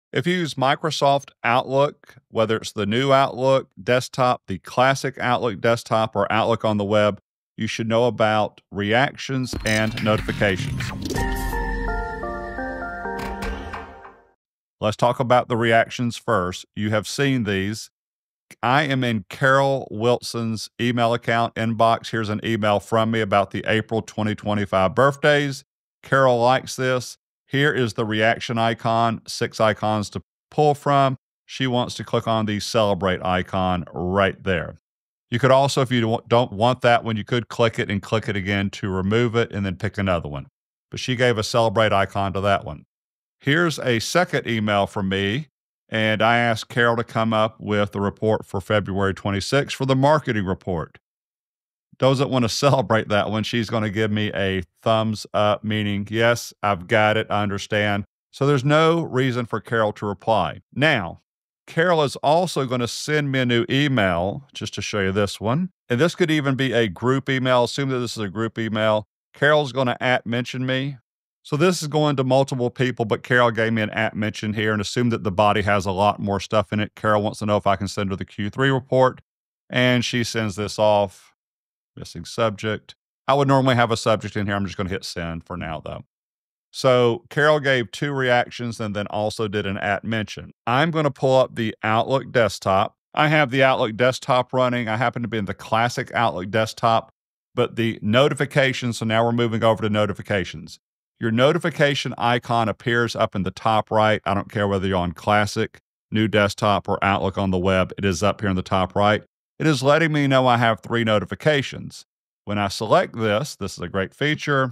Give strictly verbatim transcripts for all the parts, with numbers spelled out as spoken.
If you use Microsoft Outlook, whether it's the new Outlook desktop, the classic Outlook desktop, or Outlook on the web, you should know about reactions and notifications. Let's talk about the reactions first. You have seen these. I am in Carol Wilson's email account inbox. Here's an email from me about the April twenty twenty-five birthdays. Carol likes this. Here is the reaction icon, six icons to pull from. She wants to click on the celebrate icon right there. You could also, if you don't want that one, you could click it and click it again to remove it and then pick another one. But she gave a celebrate icon to that one. Here's a second email from me, and I asked Carol to come up with the report for February twenty-sixth for the marketing report. Doesn't want to celebrate that one. She's going to give me a thumbs up, meaning, yes, I've got it, I understand. So there's no reason for Carol to reply. Now, Carol is also going to send me a new email, just to show you this one. And this could even be a group email. Assume that this is a group email. Carol's going to at mention me. So this is going to multiple people, but Carol gave me an at mention here, and assume that the body has a lot more stuff in it. Carol wants to know if I can send her the Q three report, and she sends this off. Missing subject. I would normally have a subject in here. I'm just going to hit send for now, though. So Carol gave two reactions and then also did an at mention. I'm going to pull up the Outlook desktop. I have the Outlook desktop running. I happen to be in the classic Outlook desktop, but the notifications, so now we're moving over to notifications. Your notification icon appears up in the top right. I don't care whether you're on classic, new desktop, or Outlook on the web. It is up here in the top right. It is letting me know I have three notifications. When I select this, this is a great feature.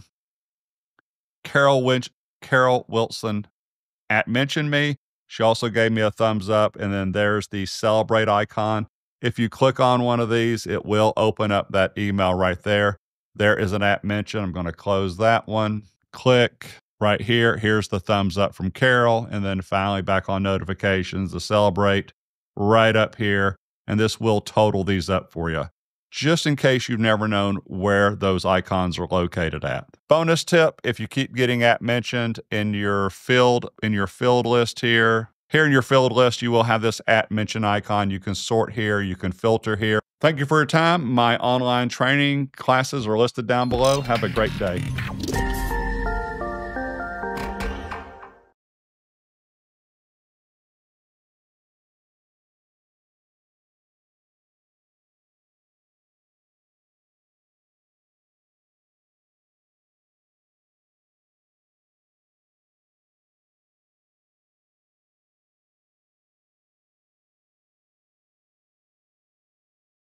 Carol, Winch, Carol Wilson at mentioned me. She also gave me a thumbs up, and then there's the celebrate icon. If you click on one of these, it will open up that email right there. There is an at mention. I'm going to close that one. Click right here. Here's the thumbs up from Carol, and then finally back on notifications, the celebrate right up here. And this will total these up for you, just in case you've never known where those icons are located at. Bonus tip, if you keep getting at mentioned in your field, in your field list here, here in your field list, you will have this at mention icon. You can sort here, you can filter here. Thank you for your time. My online training classes are listed down below. Have a great day.